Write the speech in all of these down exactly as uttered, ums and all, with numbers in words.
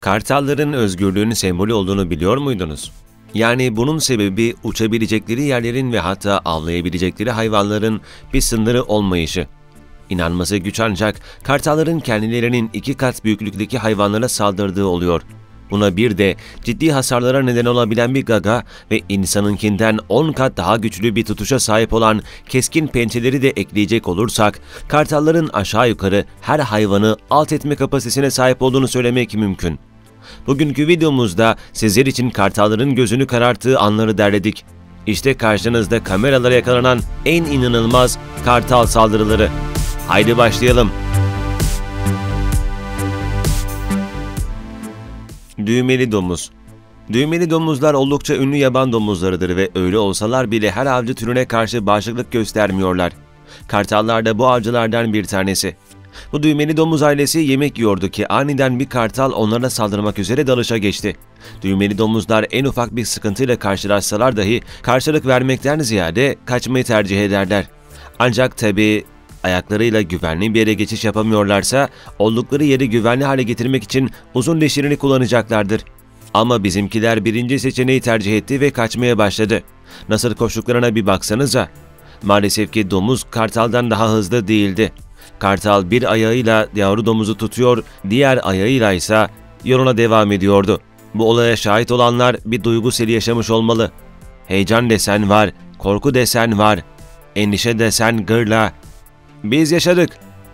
Kartalların özgürlüğün sembolü olduğunu biliyor muydunuz? Yani bunun sebebi uçabilecekleri yerlerin ve hatta avlayabilecekleri hayvanların bir sınırı olmayışı. İnanması güç ancak kartalların kendilerinin iki kat büyüklükteki hayvanlara saldırdığı oluyor. Buna bir de ciddi hasarlara neden olabilen bir gaga ve insanınkinden on kat daha güçlü bir tutuşa sahip olan keskin pençeleri de ekleyecek olursak, kartalların aşağı yukarı her hayvanı alt etme kapasitesine sahip olduğunu söylemek mümkün. Bugünkü videomuzda sizler için kartalların gözünü kararttığı anları derledik. İşte karşınızda kameralara yakalanan en inanılmaz kartal saldırıları. Haydi başlayalım. Düğmeli domuz. Düğmeli domuzlar oldukça ünlü yaban domuzlarıdır ve öyle olsalar bile her avcı türüne karşı bağışıklık göstermiyorlar. Kartallar da bu avcılardan bir tanesi. Bu düğmeli domuz ailesi yemek yiyordu ki aniden bir kartal onlara saldırmak üzere dalışa geçti. Düğmeli domuzlar en ufak bir sıkıntıyla karşılaşsalar dahi karşılık vermekten ziyade kaçmayı tercih ederler. Ancak tabii ayaklarıyla güvenli bir yere geçiş yapamıyorlarsa oldukları yeri güvenli hale getirmek için uzun dişlerini kullanacaklardır. Ama bizimkiler birinci seçeneği tercih etti ve kaçmaya başladı. Nasıl koştuklarına bir baksanıza. Maalesef ki domuz kartaldan daha hızlı değildi. Kartal bir ayağıyla yavru domuzu tutuyor, diğer ayağıyla ise yoluna devam ediyordu. Bu olaya şahit olanlar bir duygu seli yaşamış olmalı. Heyecan desen var, korku desen var, endişe desen gırla. Biz yaşadık.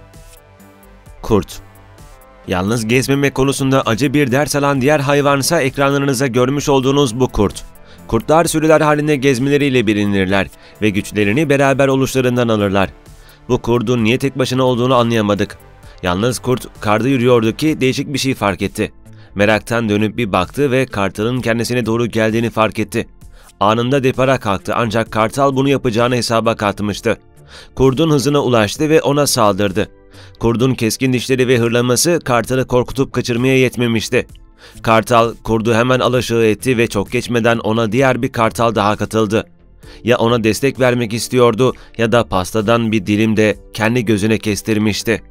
Kurt. Yalnız gezmemek konusunda acı bir ders alan diğer hayvansa ekranlarınıza görmüş olduğunuz bu kurt. Kurtlar sürüler halinde gezmeleriyle bilinirler ve güçlerini beraber oluşlarından alırlar. Bu kurdun niye tek başına olduğunu anlayamadık. Yalnız kurt karda yürüyordu ki değişik bir şey fark etti. Meraktan dönüp bir baktı ve kartalın kendisine doğru geldiğini fark etti. Anında depara kalktı ancak kartal bunu yapacağını hesaba katmıştı. Kurdun hızına ulaştı ve ona saldırdı. Kurdun keskin dişleri ve hırlaması kartalı korkutup kaçırmaya yetmemişti. Kartal kurdu hemen alaşağı etti ve çok geçmeden ona diğer bir kartal daha katıldı. Ya ona destek vermek istiyordu ya da pastadan bir dilim de kendi gözüne kestirmişti.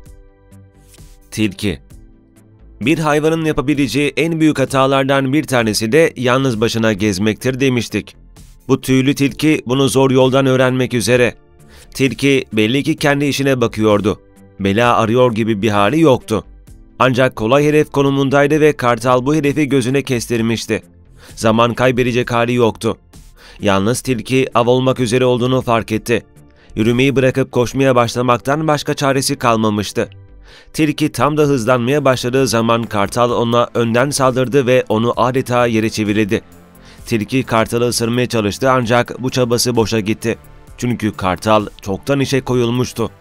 Tilki. Bir hayvanın yapabileceği en büyük hatalardan bir tanesi de yalnız başına gezmektir demiştik. Bu tüylü tilki bunu zor yoldan öğrenmek üzere. Tilki belli ki kendi işine bakıyordu. Bela arıyor gibi bir hali yoktu. Ancak kolay hedef konumundaydı ve kartal bu hedefi gözüne kestirmişti. Zaman kaybedecek hali yoktu. Yalnız tilki av olmak üzere olduğunu fark etti. Yürümeyi bırakıp koşmaya başlamaktan başka çaresi kalmamıştı. Tilki tam da hızlanmaya başladığı zaman kartal ona önden saldırdı ve onu adeta yere çevirdi. Tilki kartalı ısırmaya çalıştı ancak bu çabası boşa gitti. Çünkü kartal çoktan işe koyulmuştu.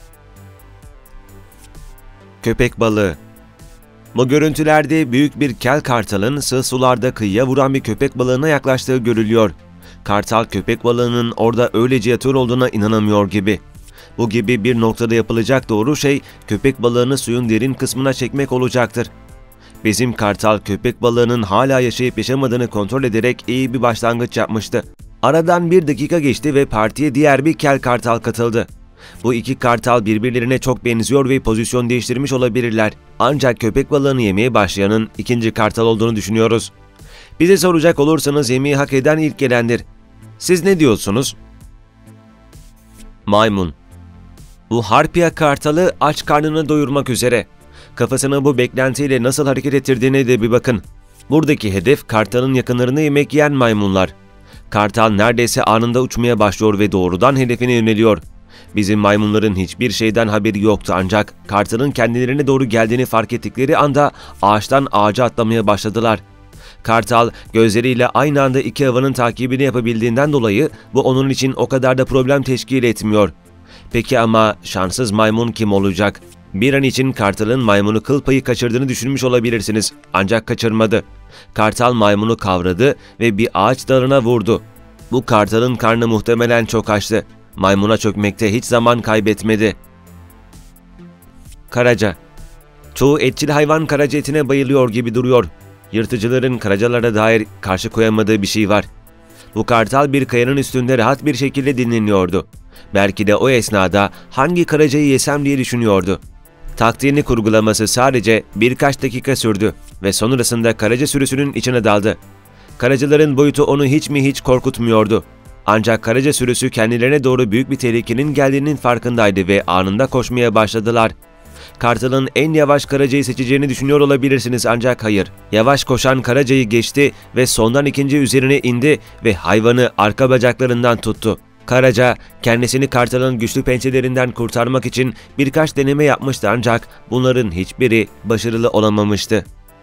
Köpek balığı. Bu görüntülerde büyük bir kel kartalın sığ sularda kıyıya vuran bir köpek balığına yaklaştığı görülüyor. Kartal köpek balığının orada öylece yatıyor olduğuna inanamıyor gibi. Bu gibi bir noktada yapılacak doğru şey köpek balığını suyun derin kısmına çekmek olacaktır. Bizim kartal köpek balığının hala yaşayıp yaşamadığını kontrol ederek iyi bir başlangıç yapmıştı. Aradan bir dakika geçti ve partiye diğer bir kel kartal katıldı. Bu iki kartal birbirlerine çok benziyor ve pozisyon değiştirmiş olabilirler. Ancak köpek balığını yemeye başlayanın ikinci kartal olduğunu düşünüyoruz. Bize soracak olursanız yemeği hak eden ilk gelendir. Siz ne diyorsunuz? Maymun. Bu harpya kartalı aç karnını doyurmak üzere. Kafasını bu beklentiyle nasıl hareket ettirdiğine de bir bakın. Buradaki hedef kartalın yakınlarını yemek yiyen maymunlar. Kartal neredeyse anında uçmaya başlıyor ve doğrudan hedefine yöneliyor. Bizim maymunların hiçbir şeyden haberi yoktu ancak kartalın kendilerine doğru geldiğini fark ettikleri anda ağaçtan ağaca atlamaya başladılar. Kartal gözleriyle aynı anda iki avının takibini yapabildiğinden dolayı bu onun için o kadar da problem teşkil etmiyor. Peki ama şanssız maymun kim olacak? Bir an için kartalın maymunu kıl payı kaçırdığını düşünmüş olabilirsiniz ancak kaçırmadı. Kartal maymunu kavradı ve bir ağaç dalına vurdu. Bu kartalın karnı muhtemelen çok açtı. Maymuna çökmekte hiç zaman kaybetmedi. Karaca. Çoğu etçil hayvan karaca etine bayılıyor gibi duruyor. Yırtıcıların karacalara dair karşı koyamadığı bir şey var. Bu kartal bir kayanın üstünde rahat bir şekilde dinleniyordu. Belki de o esnada hangi karacayı yesem diye düşünüyordu. Taktiğini kurgulaması sadece birkaç dakika sürdü ve sonrasında karaca sürüsünün içine daldı. Karacaların boyutu onu hiç mi hiç korkutmuyordu. Ancak karaca sürüsü kendilerine doğru büyük bir tehlikenin geldiğinin farkındaydı ve anında koşmaya başladılar. Kartal'ın en yavaş karacayı seçeceğini düşünüyor olabilirsiniz ancak hayır. Yavaş koşan karacayı geçti ve sondan ikinci üzerine indi ve hayvanı arka bacaklarından tuttu. Karaca kendisini Kartal'ın güçlü pençelerinden kurtarmak için birkaç deneme yapmıştı ancak bunların hiçbiri başarılı olamamıştı.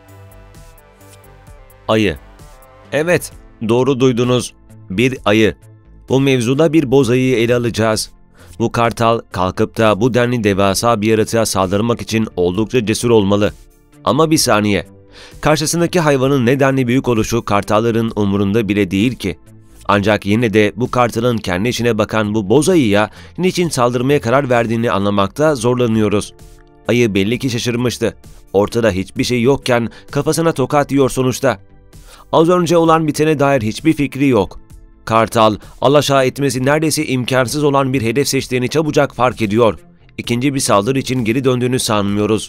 Ayı. Evet, doğru duydunuz. Bir ayı. Bu mevzuda bir boz ayıyı ele alacağız. Bu kartal kalkıp da bu denli devasa bir yaratığa saldırmak için oldukça cesur olmalı. Ama bir saniye. Karşısındaki hayvanın nedenli büyük oluşu kartalların umurunda bile değil ki. Ancak yine de bu kartalın kendi işine bakan bu boz ayıya niçin saldırmaya karar verdiğini anlamakta zorlanıyoruz. Ayı belli ki şaşırmıştı. Ortada hiçbir şey yokken kafasına tokat yiyor sonuçta. Az önce olan bitene dair hiçbir fikri yok. Kartal, alaşağı etmesi neredeyse imkansız olan bir hedef seçtiğini çabucak fark ediyor. İkinci bir saldırı için geri döndüğünü sanmıyoruz.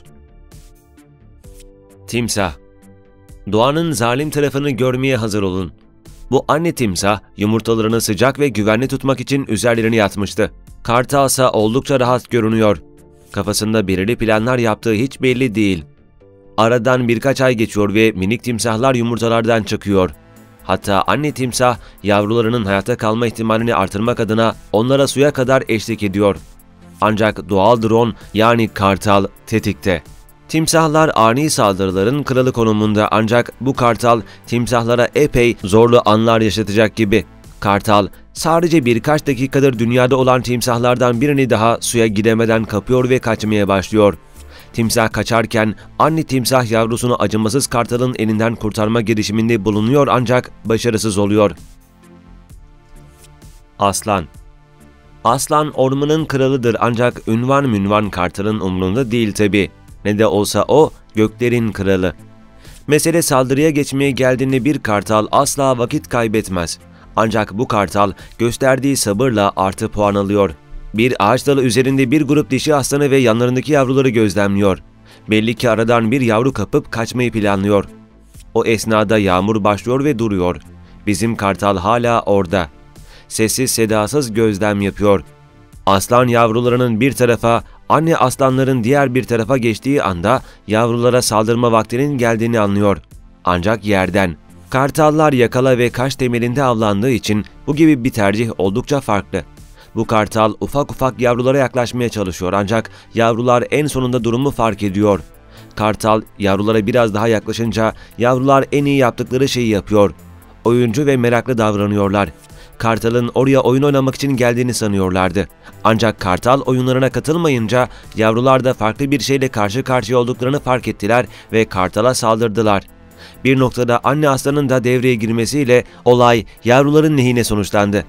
Timsah. Doğanın zalim tarafını görmeye hazır olun. Bu anne timsah yumurtalarını sıcak ve güvenli tutmak için üzerlerine yatmıştı. Kartal ise oldukça rahat görünüyor. Kafasında belirli planlar yaptığı hiç belli değil. Aradan birkaç ay geçiyor ve minik timsahlar yumurtalardan çıkıyor. Hatta anne timsah yavrularının hayatta kalma ihtimalini artırmak adına onlara suya kadar eşlik ediyor. Ancak doğal drone yani kartal tetikte. Timsahlar ani saldırıların kralı konumunda ancak bu kartal timsahlara epey zorlu anlar yaşatacak gibi. Kartal sadece birkaç dakikadır dünyada olan timsahlardan birini daha suya gidemeden kapıyor ve kaçmaya başlıyor. Timsah kaçarken anne timsah yavrusunu acımasız kartalın elinden kurtarma girişiminde bulunuyor ancak başarısız oluyor. Aslan. Aslan ormanın kralıdır ancak ünvan münvan kartalın umrunda değil tabi. Ne de olsa o göklerin kralı. Mesele saldırıya geçmeye geldiğinde bir kartal asla vakit kaybetmez. Ancak bu kartal gösterdiği sabırla artı puan alıyor. Bir ağaç dalı üzerinde bir grup dişi aslanı ve yanlarındaki yavruları gözlemliyor. Belli ki aradan bir yavru kapıp kaçmayı planlıyor. O esnada yağmur başlıyor ve duruyor. Bizim kartal hala orada. Sessiz sedasız gözlem yapıyor. Aslan yavrularının bir tarafa, anne aslanların diğer bir tarafa geçtiği anda yavrulara saldırma vaktinin geldiğini anlıyor. Ancak yerden. Kartallar yakala ve kaş temelinde avlandığı için bu gibi bir tercih oldukça farklı. Bu kartal ufak ufak yavrulara yaklaşmaya çalışıyor ancak yavrular en sonunda durumu fark ediyor. Kartal yavrulara biraz daha yaklaşınca yavrular en iyi yaptıkları şeyi yapıyor. Oyuncu ve meraklı davranıyorlar. Kartal'ın oraya oyun oynamak için geldiğini sanıyorlardı. Ancak kartal oyunlarına katılmayınca yavrular da farklı bir şeyle karşı karşıya olduklarını fark ettiler ve kartala saldırdılar. Bir noktada anne aslanın da devreye girmesiyle olay yavruların lehine sonuçlandı.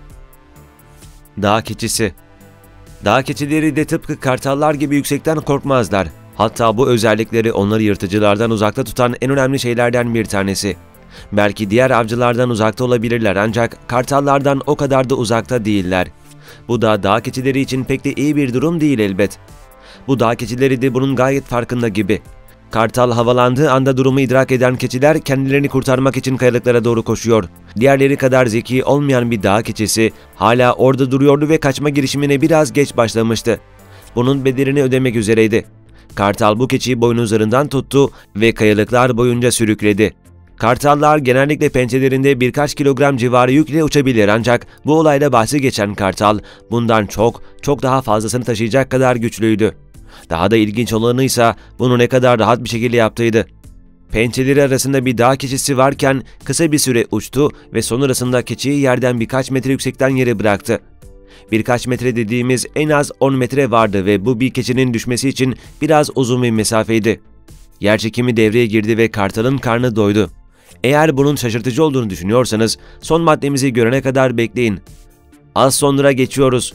Dağ keçisi. Dağ keçileri de tıpkı kartallar gibi yüksekten korkmazlar. Hatta bu özellikleri onları yırtıcılardan uzakta tutan en önemli şeylerden bir tanesi. Belki diğer avcılardan uzakta olabilirler ancak kartallardan o kadar da uzakta değiller. Bu da dağ keçileri için pek de iyi bir durum değil elbet. Bu dağ keçileri de bunun gayet farkında gibi. Kartal havalandığı anda durumu idrak eden keçiler kendilerini kurtarmak için kayalıklara doğru koşuyor. Diğerleri kadar zeki olmayan bir dağ keçisi hala orada duruyordu ve kaçma girişimine biraz geç başlamıştı. Bunun bedelini ödemek üzereydi. Kartal bu keçiyi boynuzlarından tuttu ve kayalıklar boyunca sürükledi. Kartallar genellikle pençelerinde birkaç kilogram civarı yükle uçabilir ancak bu olayda bahsi geçen kartal bundan çok çok daha fazlasını taşıyacak kadar güçlüydü. Daha da ilginç olanı ise bunu ne kadar rahat bir şekilde yaptıydı. Pençeleri arasında bir dağ keçisi varken kısa bir süre uçtu ve sonrasında keçiyi yerden birkaç metre yüksekten yere bıraktı. Birkaç metre dediğimiz en az on metre vardı ve bu bir keçinin düşmesi için biraz uzun bir mesafeydi. Yerçekimi devreye girdi ve kartalın karnı doydu. Eğer bunun şaşırtıcı olduğunu düşünüyorsanız son maddemizi görene kadar bekleyin. Az sonra geçiyoruz.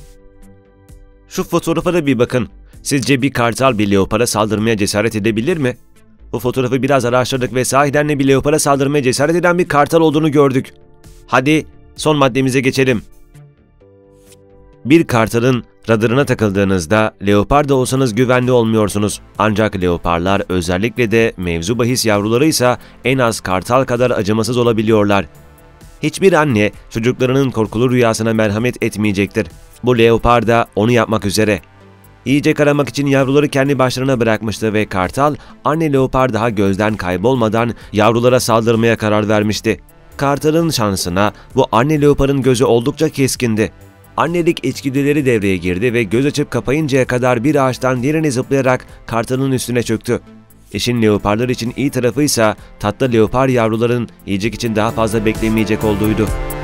Şu fotoğrafa da bir bakın. Sizce bir kartal bir leopara saldırmaya cesaret edebilir mi? Bu fotoğrafı biraz araştırdık ve sahiden de bir leopara saldırmaya cesaret eden bir kartal olduğunu gördük. Hadi son maddemize geçelim. Bir kartalın radarına takıldığınızda leopar da olsanız güvenli olmuyorsunuz. Ancak leoparlar, özellikle de mevzu bahis yavrularıysa en az kartal kadar acımasız olabiliyorlar. Hiçbir anne çocuklarının korkulu rüyasına merhamet etmeyecektir. Bu leopar da onu yapmak üzere. Yiyecek aramak için yavruları kendi başlarına bırakmıştı ve kartal, anne leopar daha gözden kaybolmadan yavrulara saldırmaya karar vermişti. Kartalın şansına bu anne leoparın gözü oldukça keskindi. Annelik içgüdüleri devreye girdi ve göz açıp kapayıncaya kadar bir ağaçtan diğerine zıplayarak kartalın üstüne çöktü. İşin leoparlar için iyi tarafıysa tatlı leopar yavruların yiyecek için daha fazla beklemeyecek olduğuydu.